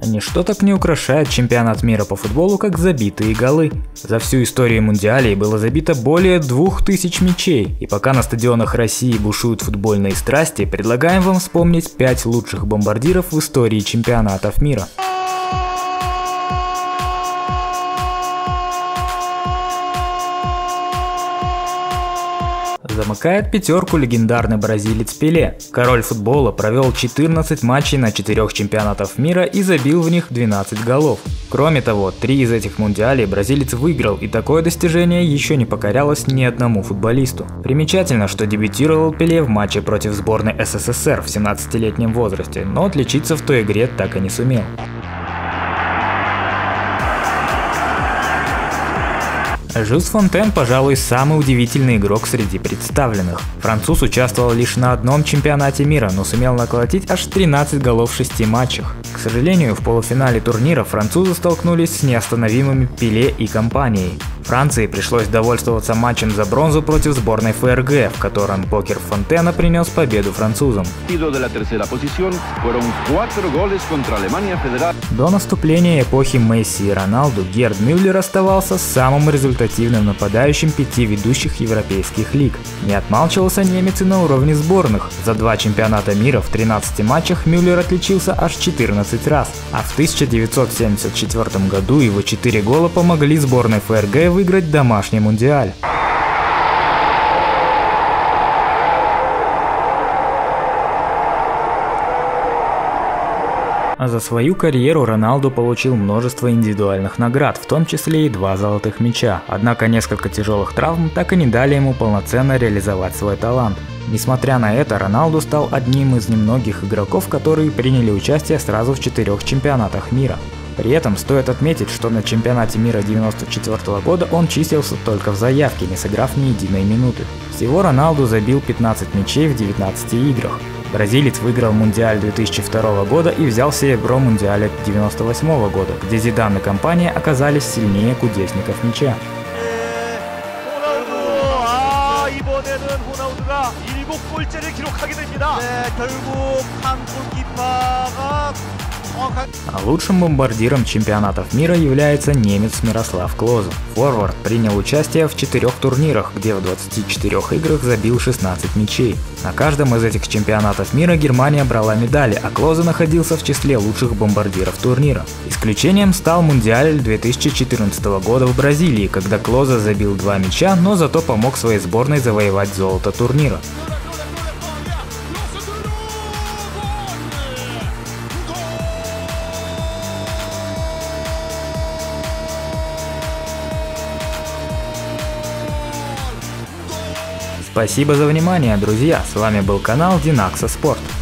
Ничто так не украшает чемпионат мира по футболу, как забитые голы. За всю историю мундиалей было забито более 2000 мячей, и пока на стадионах России бушуют футбольные страсти, предлагаем вам вспомнить 5 лучших бомбардиров в истории чемпионатов мира. Замыкает пятерку легендарный бразилец Пеле. Король футбола провел 14 матчей на 4 чемпионатах мира и забил в них 12 голов. Кроме того, 3 из этих мундиалей бразилец выиграл, и такое достижение еще не покорялось ни одному футболисту. Примечательно, что дебютировал Пеле в матче против сборной СССР в 17-летнем возрасте, но отличиться в той игре так и не сумел. Жюс Фонтен, пожалуй, самый удивительный игрок среди представленных. Француз участвовал лишь на одном чемпионате мира, но сумел наколотить аж 13 голов в 6 матчах. К сожалению, в полуфинале турнира французы столкнулись с неостановимыми Пеле и компанией. Франции пришлось довольствоваться матчем за бронзу против сборной ФРГ, в котором покер Фонтена принес победу французам. До наступления эпохи Месси и Роналду Герд Мюллер оставался самым результативным нападающим 5 ведущих европейских лиг. Не отмалчивался немец и на уровне сборных. За 2 чемпионата мира в 13 матчах Мюллер отличился аж 14 раз, а в 1974 году его 4 гола помогли сборной ФРГ выиграть домашний мундиаль. А за свою карьеру Роналду получил множество индивидуальных наград, в том числе и 2 золотых мяча. Однако несколько тяжелых травм так и не дали ему полноценно реализовать свой талант. Несмотря на это, Роналду стал одним из немногих игроков, которые приняли участие сразу в 4 чемпионатах мира. При этом стоит отметить, что на чемпионате мира 1994 года он числился только в заявке, не сыграв ни единой минуты. Всего Роналду забил 15 мячей в 19 играх. Бразилец выиграл Мундиаль 2002 года и взял серебро Мундиаля 1998 года, где Зидан и компания оказались сильнее кудесников мяча. А лучшим бомбардиром чемпионатов мира является немец Мирослав Клозе. Форвард принял участие в 4 турнирах, где в 24 играх забил 16 мячей. На каждом из этих чемпионатов мира Германия брала медали, а Клозе находился в числе лучших бомбардиров турнира. Исключением стал Мундиаль 2014 года в Бразилии, когда Клозе забил 2 мяча, но зато помог своей сборной завоевать золото турнира. Спасибо за внимание, друзья! С вами был канал Dinaxo Sport.